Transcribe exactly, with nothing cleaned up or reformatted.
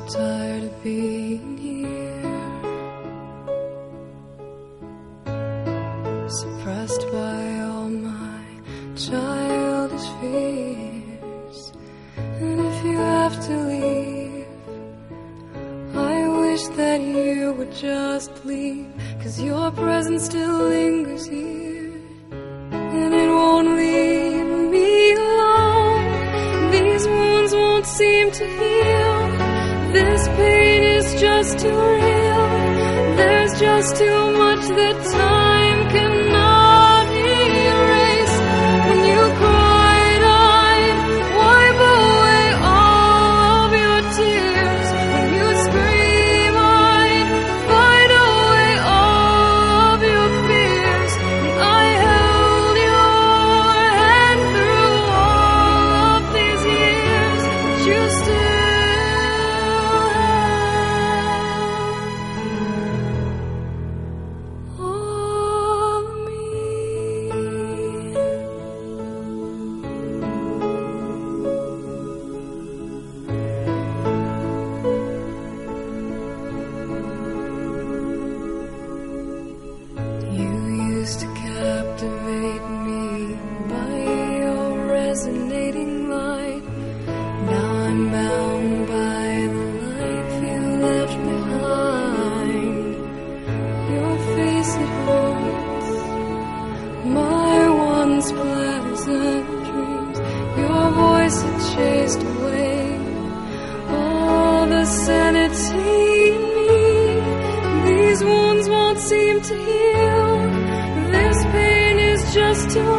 tired of being here, suppressed by all my childish fears. And if you have to leave, I wish that you would just leave, 'cause your presence still lingers here, and it won't leave me alone. These wounds won't seem to heal. This pain is just too real. There's just too much that time cannot erase. When you cried, I'd wipe away all of your tears. When you scream, I'd fight away all of your fears. And I held your hand through all of these years, but you still to captivate me by your resonating light. Now I'm bound by the life you left behind. Your face, it haunts my once pleasant dreams. Your voice, it chased away all the sanity in me. These wounds won't seem to heal. This pain is just too